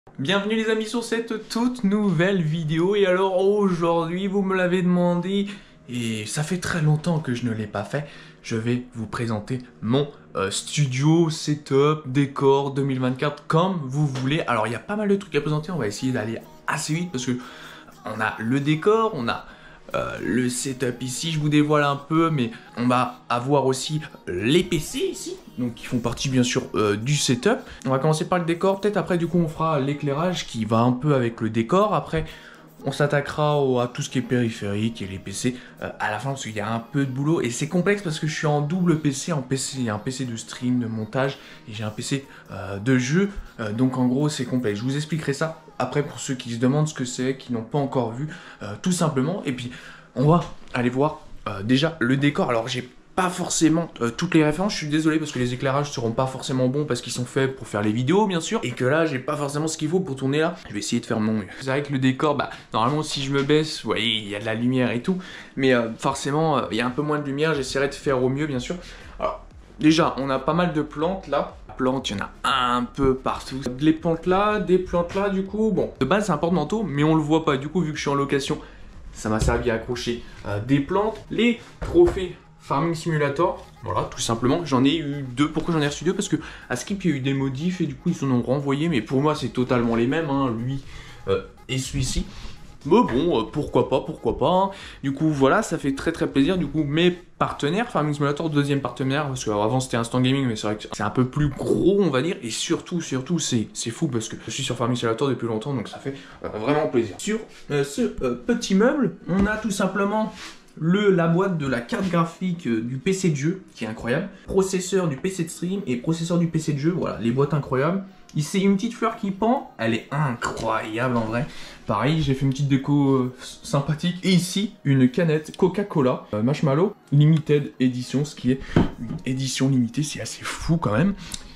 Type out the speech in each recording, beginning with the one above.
Bienvenue les amis sur cette toute nouvelle vidéo et alors aujourd'hui vous me l'avez demandé et ça fait très longtemps que je ne l'ai pas fait. Je vais vous présenter mon studio, setup, décor 2024 comme vous voulez. Alors il y a pas mal de trucs à présenter, on va essayer d'aller assez vite parce que on a le décor, on a le setup ici, je vous dévoile un peu, mais on va avoir aussi les PC ici, donc qui font partie bien sûr du setup. On va commencer par le décor, peut-être après du coup on fera l'éclairage qui va un peu avec le décor, après on s'attaquera à tout ce qui est périphérique et les PC à la fin parce qu'il y a un peu de boulot et c'est complexe parce que je suis en double PC, un PC de stream, de montage et j'ai un PC de jeu, donc en gros c'est complexe. Je vous expliquerai ça après pour ceux qui se demandent ce que c'est, qui n'ont pas encore vu, tout simplement. Et puis on va aller voir déjà le décor. Alors j'ai pas forcément toutes les références, je suis désolé parce que les éclairages seront pas forcément bons parce qu'ils sont faits pour faire les vidéos bien sûr et que là j'ai pas forcément ce qu'il faut pour tourner là. Je vais essayer de faire mon mieux. C'est vrai que le décor, bah normalement si je me baisse, vous voyez il y a de la lumière et tout, mais forcément il y a un peu moins de lumière, j'essaierai de faire au mieux bien sûr. Alors déjà on a pas mal de plantes là. Plantes, il y en a un peu partout. Les plantes là, des plantes là du coup, bon de base c'est un porte-manteau mais on le voit pas du coup vu que je suis en location. Ça m'a servi à accrocher des plantes, les trophées Farming Simulator, voilà, tout simplement. J'en ai eu deux. Pourquoi j'en ai reçu deux? Parce que à Skip, il y a eu des modifs et du coup, ils s'en ont renvoyé. Mais pour moi, c'est totalement les mêmes, hein, lui et celui-ci. Mais bon, pourquoi pas, pourquoi pas. Hein. Du coup, voilà, ça fait très plaisir. Du coup, mes partenaires, Farming Simulator, deuxième partenaire, parce qu'avant c'était Instant Gaming, mais c'est vrai que c'est un peu plus gros, on va dire. Et surtout, c'est fou parce que je suis sur Farming Simulator depuis longtemps, donc ça fait vraiment plaisir. Sur ce petit meuble, on a tout simplement la boîte de la carte graphique du PC de jeu, qui est incroyable. Processeur du PC de stream et processeur du PC de jeu, voilà, les boîtes incroyables. Ici, une petite fleur qui pend, elle est incroyable en vrai. Pareil, j'ai fait une petite déco sympathique. Et ici, une canette Coca-Cola Marshmallow Limited Edition, ce qui est une édition limitée, c'est assez fou quand même.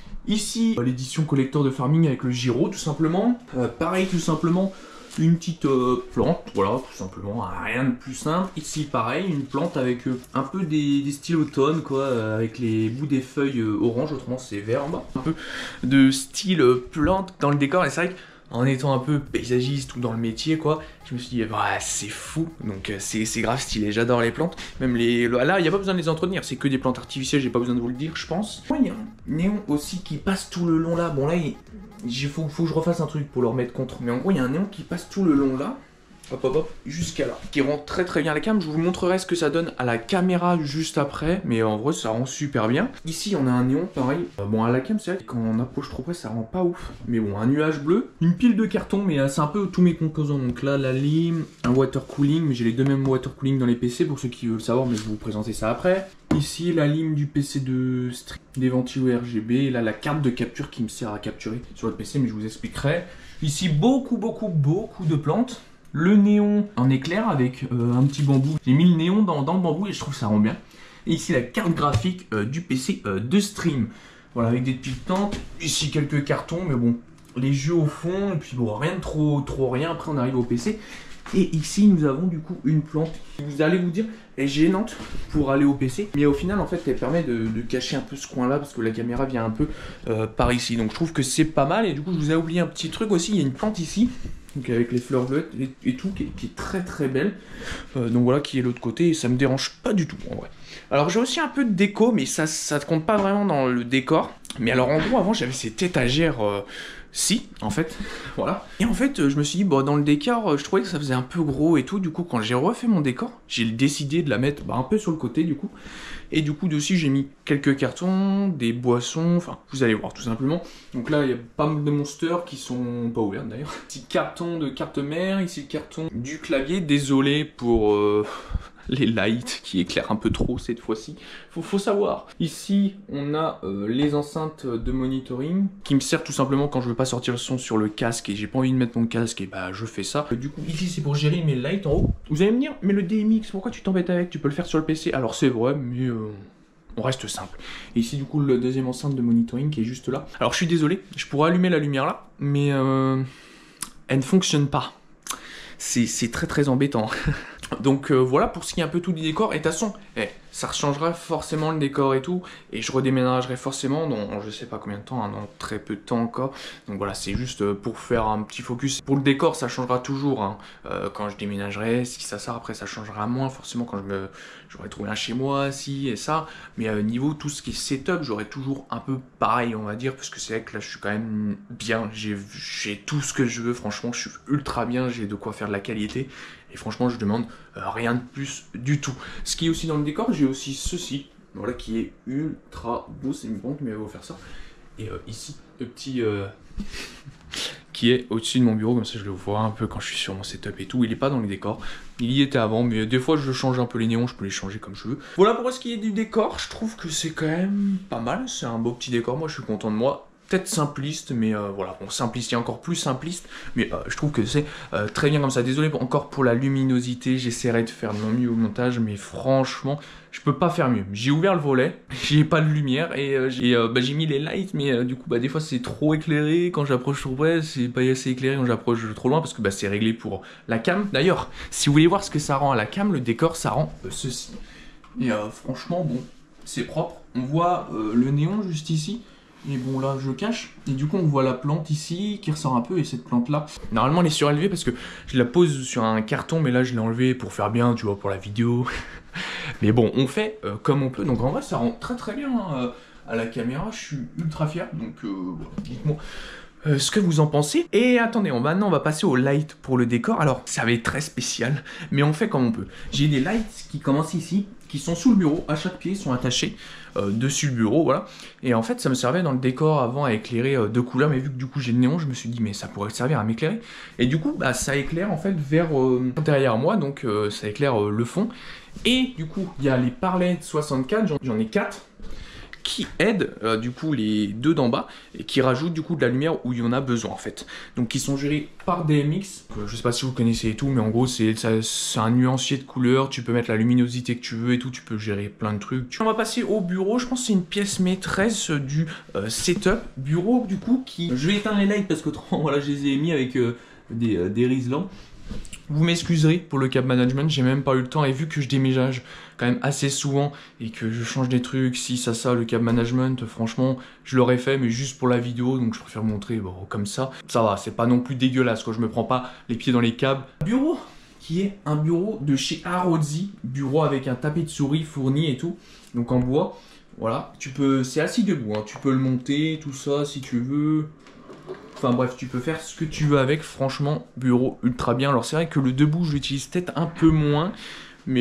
Ici, l'édition collector de Farming avec le Giro, tout simplement. Pareil, tout simplement, une petite plante, voilà, tout simplement, rien de plus simple. Ici, pareil, une plante avec un peu des styles automne, quoi, avec les bouts des feuilles orange, autrement c'est vert en bas. Un peu de style plante dans le décor, et c'est vrai qu'en étant un peu paysagiste ou dans le métier, quoi, je me suis dit, bah, c'est fou, donc c'est grave stylé, j'adore les plantes. Même là, il n'y a pas besoin de les entretenir, c'est que des plantes artificielles, j'ai pas besoin de vous le dire, je pense. Il y a un néon aussi qui passe tout le long là, bon là, il faut que je refasse un truc pour le remettre contre. Mais en gros, il y a un néon qui passe tout le long là. Hop hop hop, jusqu'à là. Qui rend très bien la cam. Je vous montrerai ce que ça donne à la caméra juste après. Mais en vrai, ça rend super bien. Ici, on a un néon pareil. Bon, à la cam, c'est vrai que quand on approche trop près, ça rend pas ouf. Mais bon, un nuage bleu. Une pile de carton, mais c'est un peu tous mes composants. Donc là, la lime, un water cooling. Mais j'ai les deux mêmes water cooling dans les PC pour ceux qui veulent savoir. Mais je vais vous présenter ça après. Ici, la lime du PC de stream, des ventilos RGB. Et là, la carte de capture qui me sert à capturer sur le PC, mais je vous expliquerai. Ici, beaucoup de plantes. Le néon en éclair avec un petit bambou. J'ai mis le néon dans le bambou et je trouve que ça rend bien. Et ici, la carte graphique du PC de stream. Voilà, avec des petites plantes. Ici, quelques cartons, mais bon, les jeux au fond. Et puis, bon, rien de trop rien. Après, on arrive au PC. Et ici, nous avons du coup une plante qui, vous allez vous dire, est gênante pour aller au PC. Mais au final, en fait, elle permet de cacher un peu ce coin-là parce que la caméra vient un peu par ici. Donc, je trouve que c'est pas mal. Et du coup, je vous ai oublié un petit truc aussi. Il y a une plante ici, donc avec les fleurs bleues et tout, qui est très belle. Donc voilà, qui est l'autre côté. Et ça me dérange pas du tout, en vrai. Alors, j'ai aussi un peu de déco, mais ça ne compte pas vraiment dans le décor. Mais alors, en gros, avant, j'avais cette étagère... Si, en fait, voilà. Et en fait, je me suis dit, bon, dans le décor, je trouvais que ça faisait un peu gros et tout. Du coup, quand j'ai refait mon décor, j'ai décidé de la mettre un peu sur le côté, du coup. Et du coup, dessus, j'ai mis quelques cartons, des boissons, enfin, vous allez voir, tout simplement. Donc là, il y a pas mal de monsters qui sont pas ouverts, d'ailleurs. Petit carton de carte mère, ici le carton du clavier. Désolé pour... les lights qui éclairent un peu trop cette fois-ci. Faut savoir. Ici, on a les enceintes de monitoring qui me servent tout simplement quand je veux pas sortir le son sur le casque et j'ai pas envie de mettre mon casque et bah je fais ça. Du coup, ici c'est pour gérer mes lights en haut. Vous allez me dire, mais le DMX, pourquoi tu t'embêtes avec? Tu peux le faire sur le PC. Alors c'est vrai, mais on reste simple. Et ici du coup le deuxième enceinte de monitoring qui est juste là. Alors je suis désolé, je pourrais allumer la lumière là, mais elle ne fonctionne pas. C'est très embêtant. Donc voilà pour ce qui est un peu tout du décor. Et de toute façon, ça changera forcément le décor et tout, et je redéménagerai forcément dans je sais pas combien de temps, dans très peu de temps encore. Donc voilà, c'est juste pour faire un petit focus. Pour le décor, ça changera toujours, hein. Quand je déménagerai, si ça sort, après ça changera moins forcément quand j'aurai trouvé un chez moi, si et ça. Mais niveau tout ce qui est setup, j'aurai toujours un peu pareil, on va dire, parce que c'est vrai que là je suis quand même bien, j'ai tout ce que je veux, franchement je suis ultra bien, j'ai de quoi faire de la qualité. Et franchement, je demande rien de plus du tout. Ce qui est aussi dans le décor, j'ai aussi ceci, voilà, qui est ultra beau. C'est une banque, mais elle va vous faire ça. Et ici, le petit qui est au-dessus de mon bureau, comme ça je le vois un peu quand je suis sur mon setup et tout. Il n'est pas dans les décors, il y était avant, mais des fois je change un peu les néons, je peux les changer comme je veux. Voilà pour ce qui est du décor, je trouve que c'est quand même pas mal. C'est un beau petit décor, moi je suis content de moi. Peut-être simpliste, mais voilà, bon, simpliste, il y a encore plus simpliste, mais je trouve que c'est très bien comme ça. Désolé encore pour la luminosité, j'essaierai de faire de mon mieux au montage, mais franchement, je peux pas faire mieux. J'ai ouvert le volet, j'ai pas de lumière, et j'ai mis les lights, mais du coup, des fois c'est trop éclairé, quand j'approche trop près, c'est pas assez éclairé quand j'approche trop loin, parce que c'est réglé pour la cam. D'ailleurs, si vous voulez voir ce que ça rend à la cam, le décor, ça rend ceci. Et franchement, bon, c'est propre, on voit le néon juste ici. Et bon là je le cache, et du coup on voit la plante ici qui ressort un peu, et cette plante là, normalement elle est surélevée parce que je la pose sur un carton, mais là je l'ai enlevée pour faire bien, tu vois, pour la vidéo. Mais bon, on fait comme on peut, donc en vrai ça rend très très bien hein, à la caméra, je suis ultra fier, donc voilà, dites-moi ce que vous en pensez. Et attendez, maintenant on va passer au light pour le décor. Alors ça va être très spécial, mais on fait comme on peut. J'ai des lights qui commencent ici, qui sont sous le bureau, à chaque pied, ils sont attachés dessus le bureau, voilà. Et en fait ça me servait dans le décor avant à éclairer deux couleurs, mais vu que du coup j'ai le néon, je me suis dit mais ça pourrait servir à m'éclairer. Et du coup ça éclaire en fait vers derrière moi, donc ça éclaire le fond. Et du coup il y a les Parlette 64, j'en ai 4. Qui aident du coup les deux d'en bas et qui rajoutent du coup de la lumière où il y en a besoin en fait. Donc ils sont gérés par DMX, je sais pas si vous connaissez et tout, mais en gros c'est un nuancier de couleurs, tu peux mettre la luminosité que tu veux et tout, tu peux gérer plein de trucs. On va passer au bureau, je pense que c'est une pièce maîtresse du setup. Bureau du coup qui... Je vais éteindre les lights parce que voilà, je les ai mis avec des riselants. Vous m'excuserez pour le cap management, j'ai même pas eu le temps, et vu que je déménage quand même assez souvent et que je change des trucs, si ça, le cap management, franchement, je l'aurais fait, mais juste pour la vidéo, donc je préfère montrer bon, comme ça. Ça va, c'est pas non plus dégueulasse, quoi, je me prends pas les pieds dans les câbles. Bureau qui est un bureau de chez Arozzi, bureau avec un tapis de souris fourni et tout, donc en bois. Voilà, c'est assis debout, hein, tu peux le monter, tout ça, si tu veux. Enfin bref, tu peux faire ce que tu veux avec, franchement, bureau ultra bien. Alors c'est vrai que le debout, je l'utilise peut-être un peu moins, mais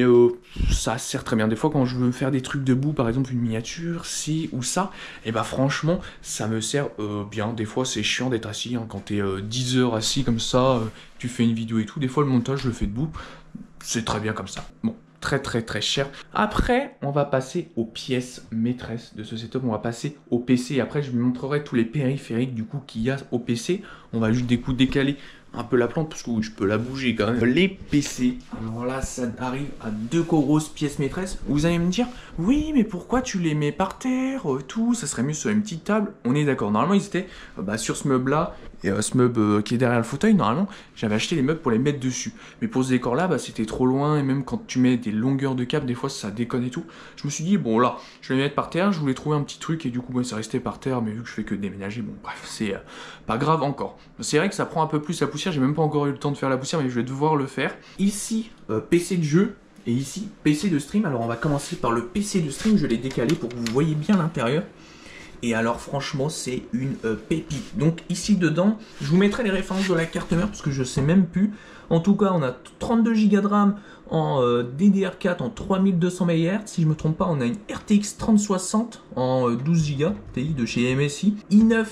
ça sert très bien. Des fois, quand je veux faire des trucs debout, par exemple une miniature, ci ou ça, et franchement, ça me sert bien. Des fois, c'est chiant d'être assis, hein, quand t'es 10 heures assis comme ça, tu fais une vidéo et tout. Des fois, le montage, je le fais debout. C'est très bien comme ça. Bon. Très cher. Après, on va passer aux pièces maîtresses de ce setup. On va passer au PC. Après, je vous montrerai tous les périphériques du coup qu'il y a au PC. On va juste décaler un peu la plante parce que oui, je peux la bouger quand même. Les PC. Alors là, ça arrive à deux grosses pièces maîtresses. Vous allez me dire, oui, mais pourquoi tu les mets par terre, tout, ça serait mieux sur une petite table. On est d'accord. Normalement, ils étaient sur ce meuble-là. Et ce meuble qui est derrière le fauteuil, normalement, j'avais acheté les meubles pour les mettre dessus. Mais pour ce décor-là, c'était trop loin. Et même quand tu mets des longueurs de câble, des fois, ça déconne et tout. Je me suis dit, bon, là, je vais les mettre par terre. Je voulais trouver un petit truc. Et du coup, ça restait par terre. Mais vu que je fais que déménager, bon, bref, c'est pas grave encore. C'est vrai que ça prend un peu plus la poussière. J'ai même pas encore eu le temps de faire la poussière, mais je vais devoir le faire. Ici, PC de jeu. Et ici, PC de stream. Alors, on va commencer par le PC de stream. Je l'ai décalé pour que vous voyez bien l'intérieur. Et alors franchement c'est une pépite. Donc ici dedans, je vous mettrai les références de la carte mère parce que je sais même plus. En tout cas on a 32 Go de RAM en DDR4 en 3200 MHz. Si je me trompe pas, on a une RTX 3060 en 12 Go TI de chez MSI. i9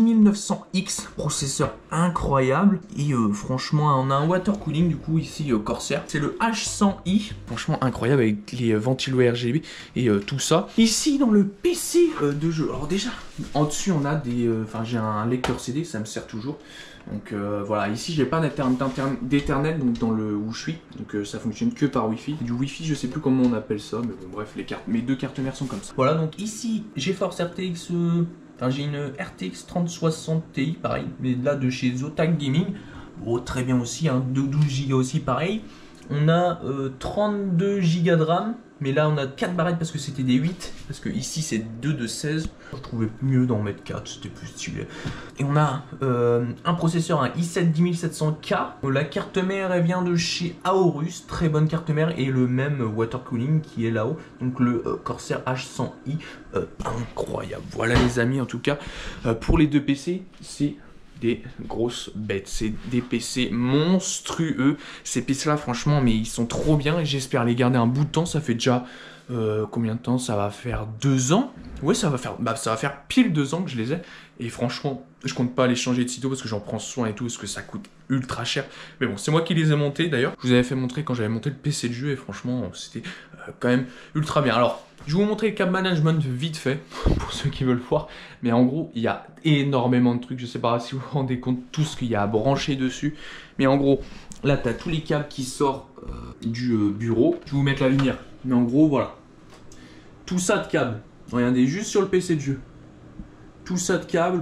10900X, processeur incroyable. Et franchement on a un water cooling du coup ici Corsair. C'est le H100i, franchement incroyable avec les ventilos RGB et tout ça. Ici dans le PC de jeu, alors déjà en dessus on a des... j'ai un lecteur CD, ça me sert toujours. Donc voilà, ici j'ai pas d'Ethernet donc dans le où je suis, donc ça fonctionne que par Wi-Fi. Du Wi-Fi, je sais plus comment on appelle ça, mais bon, bref, mes deux cartes mères sont comme ça. Voilà, donc ici GeForce RTX, j'ai une RTX 3060 Ti, pareil, mais là de chez Zotac Gaming. Bon, très bien aussi, hein, 12 Go aussi, pareil. On a 32 Go de RAM Mais là on a 4 barrettes parce que c'était des 8. Parce que ici c'est 2 de 16. Je trouvais mieux d'en mettre 4, c'était plus stylé. Et on a un processeur, un i7 10700K. La carte mère elle vient de chez Aorus, très bonne carte mère. Et le même water cooling qui est là-haut. Donc le Corsair H100i, incroyable. Voilà les amis, en tout cas pour les deux PC c'est des grosses bêtes, c'est des PC monstrueux. Ces PC là franchement mais ils sont trop bien et j'espère les garder un bout de temps. Ça fait déjà combien de temps? Ça va faire 2 ans. Ouais, ça va faire pile 2 ans que je les ai. Et franchement, je compte pas les changer de sitôt parce que j'en prends soin et tout, parce que ça coûte ultra cher. Mais bon, c'est moi qui les ai montés d'ailleurs. Je vous avais fait montrer quand j'avais monté le PC de jeu et franchement, c'était quand même ultra bien. Alors, je vais vous montrer le câble management vite fait, pour ceux qui veulent voir. Mais en gros, il y a énormément de trucs. Je sais pas si vous vous rendez compte tout ce qu'il y a à brancher dessus. Mais en gros, là, tu as tous les câbles qui sortent du bureau. Je vais vous mettre la lumière. Mais en gros, voilà. Tout ça de câbles. Regardez, juste sur le PC de jeu. Tout ça de câbles.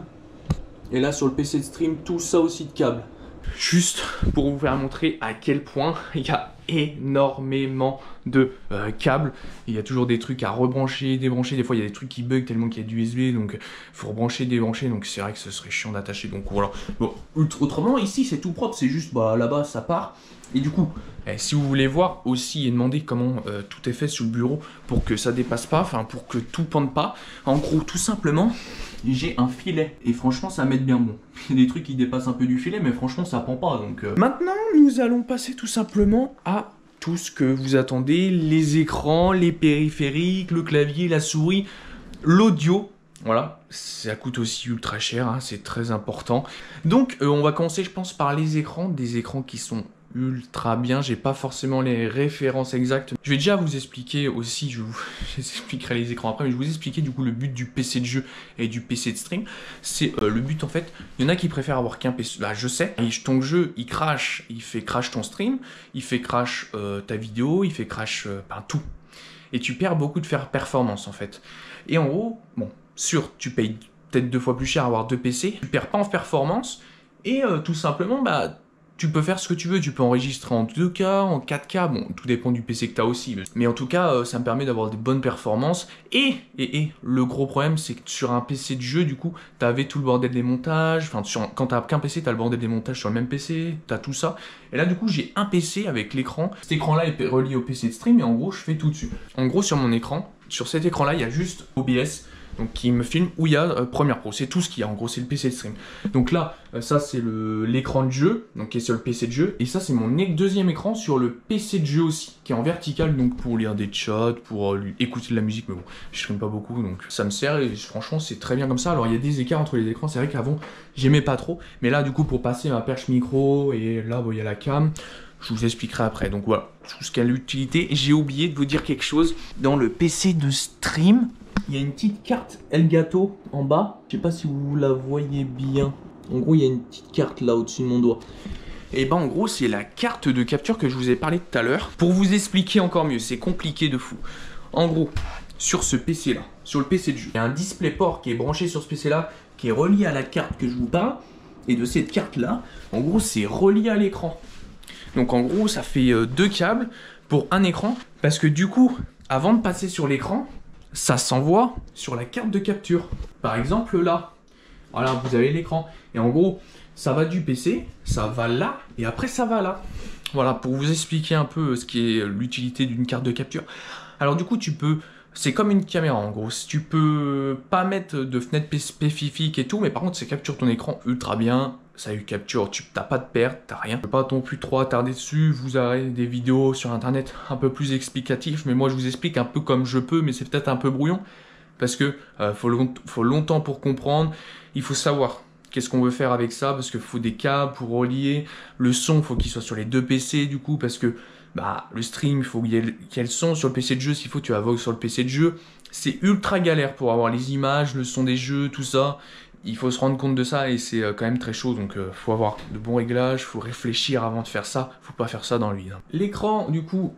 Et là, sur le PC de stream, tout ça aussi de câbles. Juste pour vous faire montrer à quel point il y a énormément de câbles. Il y a toujours des trucs à rebrancher, débrancher. Des fois, il y a des trucs qui bug tellement qu'il y a du USB. Donc, il faut rebrancher, débrancher. Donc, c'est vrai que ce serait chiant d'attacher. Donc, voilà. Bon, autrement, ici, c'est tout propre. C'est juste, bah, là-bas, ça part. Et du coup, si vous voulez voir aussi et demander comment tout est fait sur le bureau pour que ça dépasse pas, enfin, pour que tout pende pas. En gros, tout simplement, j'ai un filet. Et franchement, ça m'aide bien bon. Il y a des trucs qui dépassent un peu du filet, mais franchement, ça pend pas. Donc, maintenant, nous allons passer tout simplement à tout ce que vous attendez. Les écrans, les périphériques, le clavier, la souris, l'audio. Voilà, ça coûte aussi ultra cher, hein, c'est très important. Donc, on va commencer, je pense, par les écrans. Des écrans qui sont ultra bien, j'ai pas forcément les références exactes. Je vais déjà vous expliquer aussi, je vous expliquerai les écrans après, mais je vais vous expliquer du coup le but du PC de jeu et du PC de stream. C'est le but en fait, il y en a qui préfèrent avoir qu'un PC, là je sais, et ton jeu il crash, il fait crash ton stream, il fait crash ta vidéo, il fait crash tout. Et tu perds beaucoup de performance en fait. Et en gros, bon, tu payes peut-être 2 fois plus cher à avoir 2 PC, tu perds pas en performance, et tout simplement, bah, tu peux faire ce que tu veux, tu peux enregistrer en 2K, en 4K, bon, tout dépend du PC que tu as aussi. Mais en tout cas, ça me permet d'avoir des bonnes performances. Et le gros problème, c'est que sur un PC de jeu, du coup, tu avais tout le bordel des montages. Enfin, quand tu n'as qu'un PC, tu as le bordel des montages sur le même PC, tu as tout ça. Et là, du coup, j'ai un PC avec l'écran. Cet écran-là est relié au PC de stream et en gros, je fais tout dessus. En gros, sur mon écran, sur cet écran-là, il y a juste OBS. Donc qui me filme où il y a Premiere Pro, c'est tout ce qu'il y a, en gros c'est le PC de stream. Donc là, ça c'est l'écran de jeu, donc qui est sur le PC de jeu, et ça c'est mon deuxième écran sur le PC de jeu aussi, qui est en vertical, donc pour lire des chats, pour écouter de la musique, mais bon, je stream pas beaucoup, donc ça me sert, et franchement c'est très bien comme ça. Alors il y a des écarts entre les écrans, c'est vrai qu'avant j'aimais pas trop, mais là du coup pour passer ma perche micro, et là bon, il y a la cam, je vous expliquerai après. Donc voilà, tout ce qui a l'utilité. J'ai oublié de vous dire quelque chose, dans le PC de stream, il y a une petite carte Elgato en bas. Je sais pas si vous la voyez bien. En gros, il y a une petite carte là au-dessus de mon doigt. Et ben en gros, c'est la carte de capture que je vous ai parlé tout à l'heure. Pour vous expliquer encore mieux, c'est compliqué de fou. En gros, sur ce PC là, sur le PC de jeu, il y a un DisplayPort qui est branché sur ce PC là, qui est relié à la carte que je vous parle. Et de cette carte là, en gros, c'est relié à l'écran. Donc en gros, ça fait 2 câbles pour un écran. Parce que du coup, avant de passer sur l'écran, ça s'envoie sur la carte de capture. Par exemple là, voilà, vous avez l'écran. Et en gros, ça va du PC, ça va là, et après ça va là. Voilà, pour vous expliquer un peu ce qui est l'utilité d'une carte de capture. Alors du coup, tu peux... C'est comme une caméra en gros. Tu peux pas mettre de fenêtre spécifique et tout, mais par contre, ça capture ton écran ultra bien. Ça capture, tu n'as pas de perte, t'as rien. Je ne peux pas non plus trop attarder dessus. Vous aurez des vidéos sur internet un peu plus explicatives, mais moi je vous explique un peu comme je peux, mais c'est peut-être un peu brouillon. Parce que faut longtemps pour comprendre. Il faut savoir qu'est-ce qu'on veut faire avec ça, parce qu'il faut des câbles pour relier. Le son, il faut qu'il soit sur les 2 PC du coup, parce que bah, le stream, il faut qu'il y ait le son sur le PC de jeu. S'il faut, tu vas voir sur le PC de jeu. C'est ultra galère pour avoir les images, le son des jeux, tout ça. Il faut se rendre compte de ça et c'est quand même très chaud, donc faut avoir de bons réglages, faut réfléchir avant de faire ça, faut pas faire ça dans le vide. L'écran du coup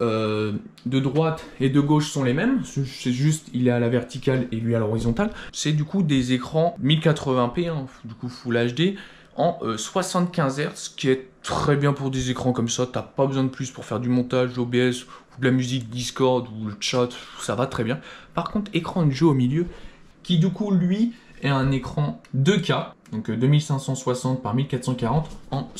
de droite et de gauche sont les mêmes, c'est juste il est à la verticale et lui à l'horizontale. C'est du coup des écrans 1080p, hein, du coup Full HD, en 75 Hz, ce qui est très bien pour des écrans comme ça. T'as pas besoin de plus pour faire du montage, OBS, ou de la musique Discord, ou le chat, ça va très bien. Par contre, écran de jeu au milieu, qui du coup, lui, est un écran 2K, donc 2560 par 1440 en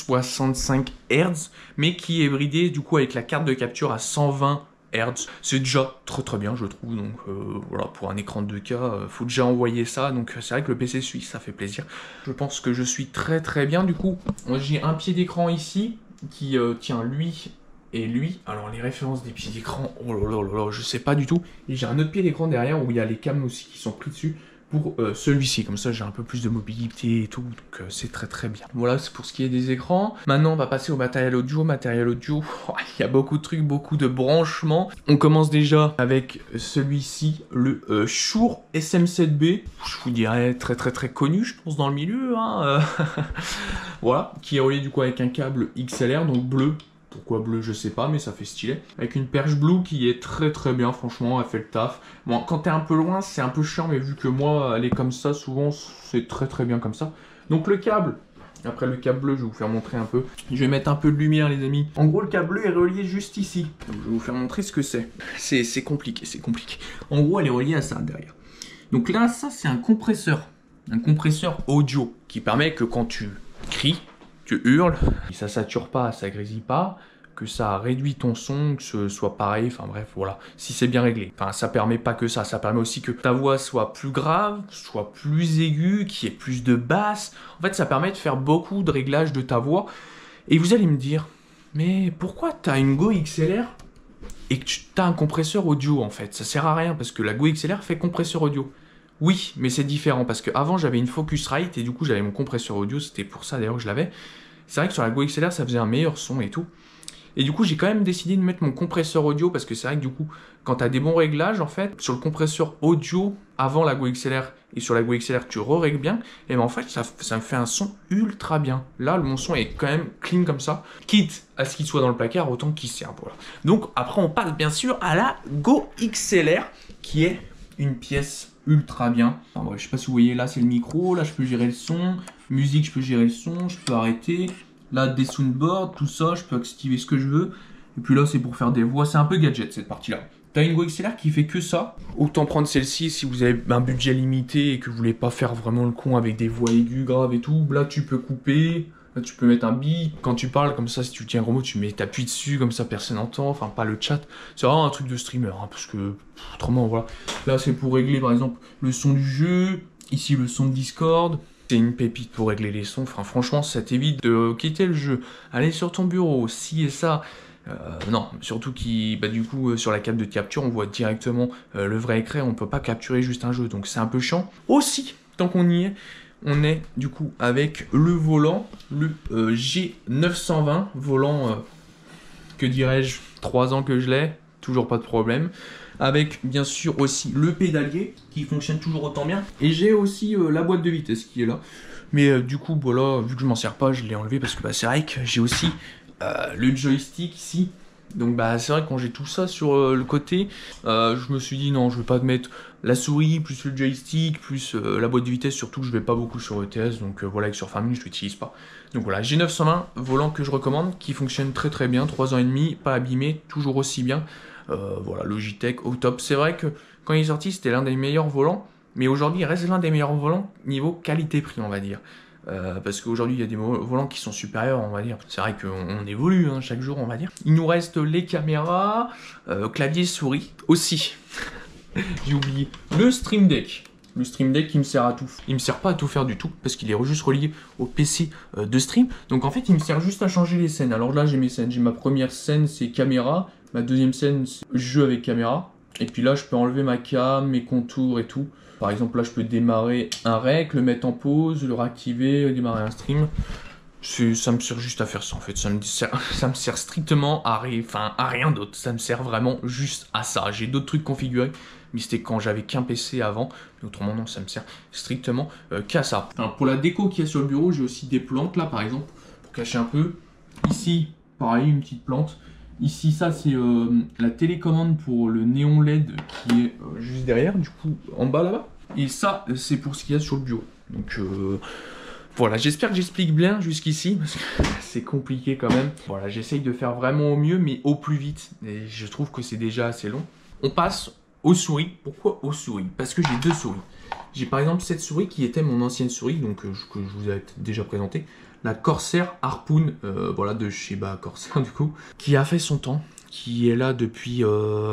165 Hz, mais qui est bridé du coup avec la carte de capture à 120 Hz. C'est déjà très bien, je trouve. Donc voilà, pour un écran de 2K, faut déjà envoyer ça. Donc c'est vrai que le PC suisse, ça fait plaisir. Je pense que je suis très bien. Du coup, j'ai un pied d'écran ici qui tient lui et lui. Alors les références des pieds d'écran, oh là, je sais pas du tout. Et j'ai un autre pied d'écran derrière où il y a les câbles aussi qui sont pris dessus pour celui-ci. Comme ça, j'ai un peu plus de mobilité et tout. Donc c'est très bien. Voilà, c'est pour ce qui est des écrans. Maintenant, on va passer au matériel audio. Matériel audio, il y a beaucoup de trucs, beaucoup de branchements. On commence déjà avec celui-ci, le Shure SM7B. Je vous dirais très connu, je pense, dans le milieu. Hein. Voilà, qui est relié du coup avec un câble XLR, donc bleu. Pourquoi bleu, je sais pas, mais ça fait stylé. Avec une perche Blue qui est très bien, franchement, elle fait le taf. Bon, quand t'es un peu loin, c'est un peu chiant, mais vu que moi, elle est comme ça, souvent, c'est très bien comme ça. Donc le câble, après le câble bleu, je vais vous faire montrer un peu. Je vais mettre un peu de lumière, les amis. En gros, le câble bleu est relié juste ici. Donc, je vais vous faire montrer ce que c'est. C'est compliqué. En gros, elle est reliée à ça, derrière. Donc là, ça, c'est un compresseur audio qui permet que quand tu cries, tu hurles, ça sature pas, ça grésille pas, que ça réduit ton son, que ce soit pareil, enfin bref, voilà, si c'est bien réglé. Enfin, ça permet pas que ça permet aussi que ta voix soit plus grave, soit plus aiguë, qu'il y ait plus de basse. En fait, ça permet de faire beaucoup de réglages de ta voix. Et vous allez me dire, mais pourquoi t'as une Go XLR et que tu as un compresseur audio en fait? Ça sert à rien parce que la Go XLR fait compresseur audio. Oui, mais c'est différent parce qu'avant j'avais une Focusrite et du coup j'avais mon compresseur audio, c'était pour ça d'ailleurs que je l'avais. C'est vrai que sur la Go XLR ça faisait un meilleur son et tout. Et du coup j'ai quand même décidé de mettre mon compresseur audio parce que c'est vrai que du coup quand tu as des bons réglages en fait, sur le compresseur audio avant la Go XLR et sur la Go XLR tu re-règles bien, et ben en fait ça me fait un son ultra bien. Là mon son est quand même clean comme ça, quitte à ce qu'il soit dans le placard autant qu'il serve. Voilà. Donc après on passe bien sûr à la Go XLR qui est une pièce ultra bien. Enfin, bref, je sais pas si vous voyez, là c'est le micro, là je peux gérer le son, musique je peux gérer le son, je peux arrêter, là des soundboards, tout ça, je peux activer ce que je veux, et puis là c'est pour faire des voix, c'est un peu gadget cette partie là. T'as une Go XLR qui fait que ça, autant prendre celle-ci si vous avez un budget limité et que vous voulez pas faire vraiment le con avec des voix aiguës, graves et tout, là tu peux couper. Là, tu peux mettre un bip quand tu parles, comme ça, si tu tiens un gros mot, t'appuies dessus, comme ça, personne n'entend, enfin, pas le chat. C'est vraiment un truc de streamer, hein, parce que, autrement, voilà. Là, c'est pour régler, par exemple, le son du jeu, ici, le son de Discord. C'est une pépite pour régler les sons, enfin, franchement, ça t'évite de quitter le jeu, aller sur ton bureau, ci et ça. Non, surtout du coup, sur la carte de capture, on voit directement le vrai écran, on peut pas capturer juste un jeu, donc c'est un peu chiant. Aussi, tant qu'on y est, on est du coup avec le volant, le G920, volant, que dirais-je, 3 ans que je l'ai, toujours pas de problème. Avec bien sûr aussi le pédalier qui fonctionne toujours autant bien. Et j'ai aussi la boîte de vitesse qui est là. Mais du coup, voilà, vu que je m'en sers pas, je l'ai enlevé parce que c'est vrai que j'ai aussi le joystick ici. Donc c'est vrai que quand j'ai tout ça sur le côté, je me suis dit non, je vais pas te mettre la souris, plus le joystick, plus la boîte de vitesse, surtout que je vais pas beaucoup sur ETS, donc voilà, que sur Farming je l'utilise pas. Donc voilà, G920, volant que je recommande, qui fonctionne très bien, 3 ans et demi, pas abîmé, toujours aussi bien. Voilà, Logitech au top. C'est vrai que quand il est sorti, c'était l'un des meilleurs volants, mais aujourd'hui il reste l'un des meilleurs volants niveau qualité-prix, on va dire. Parce qu'aujourd'hui il y a des volants qui sont supérieurs, on va dire. C'est vrai qu'on évolue hein, chaque jour, on va dire. Il nous reste les caméras, clavier, souris aussi. J'ai oublié le Stream Deck. Le Stream Deck qui me sert à tout. Il me sert pas à tout faire du tout parce qu'il est juste relié au PC de stream. Donc en fait il me sert juste à changer les scènes. Alors là j'ai mes scènes. J'ai ma première scène c'est caméra. Ma deuxième scène c'est jeu avec caméra. Et puis là je peux enlever ma cam, mes contours et tout. Par exemple là je peux démarrer un rec, le mettre en pause, le réactiver, démarrer un stream. Ça me sert juste à faire ça en fait, ça me sert strictement à rien d'autre, ça me sert vraiment juste à ça. J'ai d'autres trucs configurés, mais c'était quand j'avais qu'un PC avant, mais autrement non, ça me sert strictement qu'à ça. Alors, pour la déco qu'il y a sur le bureau, j'ai aussi des plantes là par exemple, pour cacher un peu. Ici, pareil, une petite plante. Ici, ça c'est la télécommande pour le néon LED qui est juste derrière, du coup en bas là-bas. Et ça, c'est pour ce qu'il y a sur le bureau. Donc Voilà, j'espère que j'explique bien jusqu'ici, parce que c'est compliqué quand même. Voilà, j'essaye de faire vraiment au mieux, mais au plus vite. Et je trouve que c'est déjà assez long. On passe aux souris. Pourquoi aux souris? Parce que j'ai deux souris. J'ai par exemple cette souris qui était mon ancienne souris, donc que je vous ai déjà présenté. La Corsair Harpoon, voilà, de chez Corsair du coup, qui a fait son temps, qui est là depuis,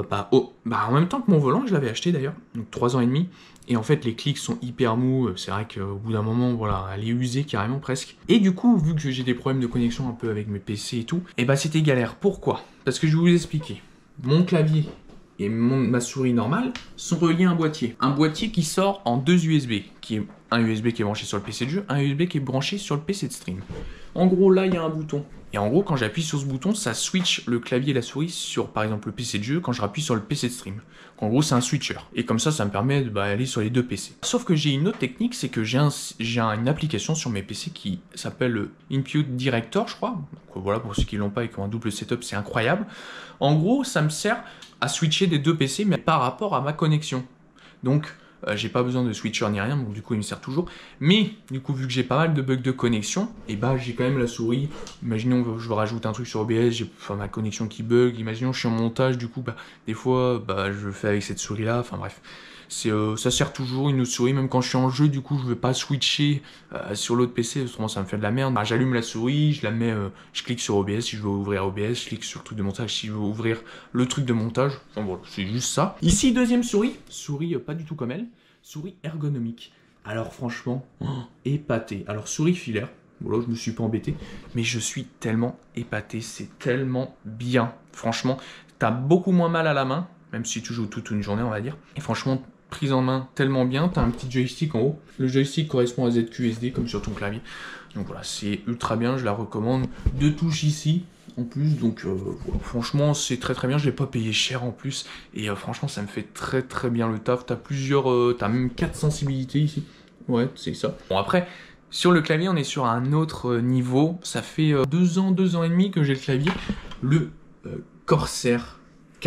en même temps que mon volant, je l'avais acheté d'ailleurs, donc 3 ans et demi. Et en fait, les clics sont hyper mous, c'est vrai qu'au bout d'un moment, voilà, elle est usée carrément presque. Et du coup, vu que j'ai des problèmes de connexion un peu avec mes PC et tout, et bah c'était galère. Pourquoi? Parce que je vais vous expliquer. Mon clavier et ma souris normale sont reliés à un boîtier. Un boîtier qui sort en deux USB, qui est un USB qui est branché sur le PC de jeu, un USB qui est branché sur le PC de stream. En gros, là, il y a un bouton. Et en gros, quand j'appuie sur ce bouton, ça switch le clavier et la souris sur, par exemple, le PC de jeu quand je rappuie sur le PC de stream. En gros, c'est un switcher. Et comme ça me permet d'aller sur les deux PC. Sauf que j'ai une autre technique, c'est que j'ai une application sur mes PC qui s'appelle Input Director, je crois. Donc voilà, pour ceux qui l'ont pas et qui ont un double setup, c'est incroyable. En gros, ça me sert à switcher des deux PC, mais par rapport à ma connexion. Donc, j'ai pas besoin de switcher ni rien, donc du coup il me sert toujours. Mais du coup, vu que j'ai pas mal de bugs de connexion, et bah j'ai quand même la souris. Imaginons je rajoute un truc sur OBS, j'ai ma connexion qui bug. Imaginons je suis en montage, du coup des fois je le fais avec cette souris là. Enfin bref, ça sert toujours une autre souris, même quand je suis en jeu. Du coup je vais pas switcher sur l'autre PC, autrement ça me fait de la merde. J'allume la souris, je la mets, je clique sur OBS si je veux ouvrir OBS, je clique sur le truc de montage si je veux ouvrir le truc de montage. Enfin voilà, c'est juste ça. Ici deuxième souris pas du tout comme elle, souris ergonomique. Alors franchement, épaté. Alors souris filaire, voilà, je me suis pas embêté, mais je suis tellement épaté, c'est tellement bien. Franchement, t'as beaucoup moins mal à la main, même si tu joues toute une journée on va dire. Et franchement, prise en main tellement bien, t'as un petit joystick en haut. Le joystick correspond à ZQSD comme sur ton clavier. Donc voilà, c'est ultra bien, je la recommande. Deux touches ici en plus, donc voilà, franchement c'est très très bien, je l'ai pas payé cher en plus. Et franchement ça me fait très très bien le taf. T'as t'as même 4 sensibilités ici. Ouais, c'est ça. Bon après, sur le clavier on est sur un autre niveau. Ça fait 2 ans et demi que j'ai le clavier. Le Corsair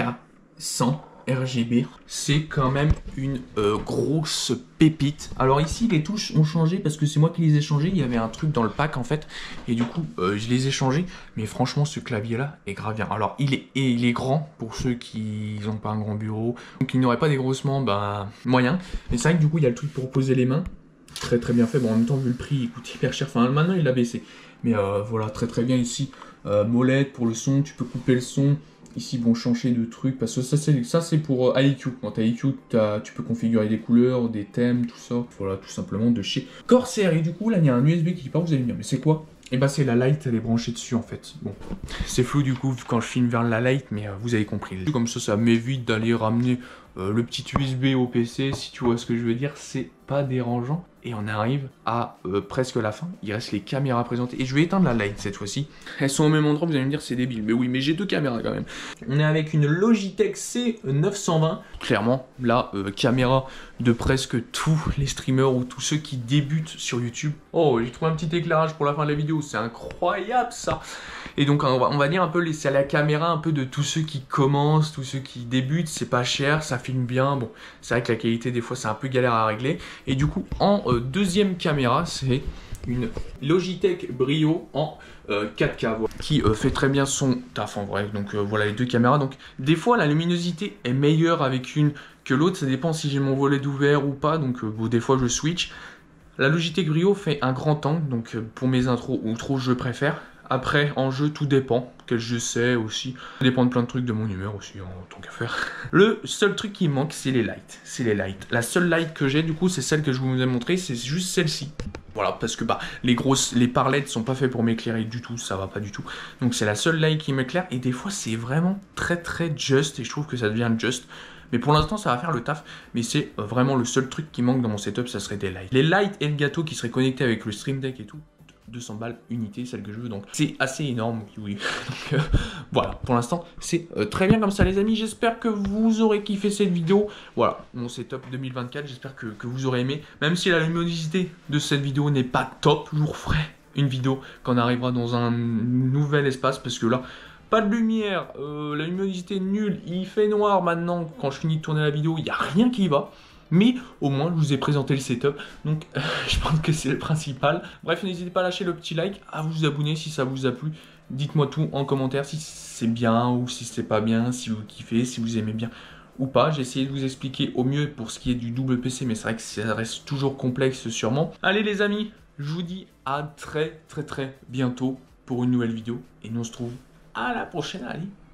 K100 RGB, c'est quand même une grosse pépite. Alors ici les touches ont changé parce que c'est moi qui les ai changées. Il y avait un truc dans le pack en fait et du coup je les ai changés. Mais franchement ce clavier là est grave bien. Alors il est grand pour ceux qui n'ont pas un grand bureau, donc ils n'auraient pas des grosses mains, moyen. Mais c'est vrai que du coup il y a le truc pour poser les mains, très très bien fait. Bon en même temps vu le prix il coûte hyper cher. Enfin maintenant il a baissé, mais voilà, très très bien ici. Molette pour le son, tu peux couper le son. Ici, bon, changer de trucs, parce que ça c'est pour iQ. Quand t'as iQ, tu peux configurer des couleurs, des thèmes, tout ça. Voilà, tout simplement de chez Corsair. Et du coup, là, il y a un USB qui part, vous allez me dire, mais c'est quoi? Et bah, c'est la light, elle est branchée dessus, en fait. Bon, c'est flou, du coup, quand je filme vers la light, mais vous avez compris. Comme ça m'évite d'aller ramener le petit USB au PC, si tu vois ce que je veux dire. C'est pas dérangeant. Et on arrive à presque la fin. Il reste les caméras présentées. Et je vais éteindre la light cette fois-ci. Elles sont au même endroit, vous allez me dire c'est débile. Mais oui, mais j'ai deux caméras quand même. On est avec une Logitech C920. Clairement, là, caméra de presque tous les streamers ou tous ceux qui débutent sur YouTube. Oh, j'ai trouvé un petit éclairage pour la fin de la vidéo. C'est incroyable ça. Et donc on va dire un peu, c'est la caméra un peu de tous ceux qui commencent, tous ceux qui débutent. C'est pas cher, ça filme bien. Bon, c'est vrai que la qualité des fois c'est un peu galère à régler. Et du coup, en deuxième caméra, c'est une Logitech Brio en 4K qui fait très bien son taf en vrai. Donc voilà les deux caméras. Donc des fois la luminosité est meilleure avec une que l'autre, ça dépend si j'ai mon volet ouvert ou pas. Donc bon, des fois je switch. La Logitech Brio fait un grand angle, donc pour mes intros ou outros je préfère. Après, en jeu, tout dépend. Quel jeu c'est aussi. Ça dépend de plein de trucs, de mon humeur aussi, en tant qu'à faire. Le seul truc qui me manque, c'est les lights. C'est les lights. La seule light que j'ai, du coup, c'est celle que je vous ai montrée. C'est juste celle-ci. Voilà, parce que les pare LED sont pas faits pour m'éclairer du tout. Ça va pas du tout. Donc c'est la seule light qui m'éclaire. Et des fois, c'est vraiment très très just. Et je trouve que ça devient just. Mais pour l'instant, ça va faire le taf. Mais c'est vraiment le seul truc qui manque dans mon setup, ça serait des lights. Les lights et le gâteau qui seraient connectés avec le Stream Deck et tout. 200 balles unité, celle que je veux, donc c'est assez énorme, oui. Donc voilà, pour l'instant c'est très bien comme ça les amis. J'espère que vous aurez kiffé cette vidéo. Voilà, mon setup 2024, j'espère que vous aurez aimé. Même si la luminosité de cette vidéo n'est pas top, je vous referai une vidéo quand on arrivera dans un nouvel espace, parce que là pas de lumière, la luminosité est nulle, il fait noir maintenant quand je finis de tourner la vidéo, il n'y a rien qui va. Mais au moins, je vous ai présenté le setup, donc je pense que c'est le principal. Bref, n'hésitez pas à lâcher le petit like, à vous abonner si ça vous a plu. Dites-moi tout en commentaire si c'est bien ou si c'est pas bien, si vous kiffez, si vous aimez bien ou pas. J'ai essayé de vous expliquer au mieux pour ce qui est du double PC, mais c'est vrai que ça reste toujours complexe sûrement. Allez les amis, je vous dis à très bientôt pour une nouvelle vidéo. Et nous on se trouve à la prochaine, allez.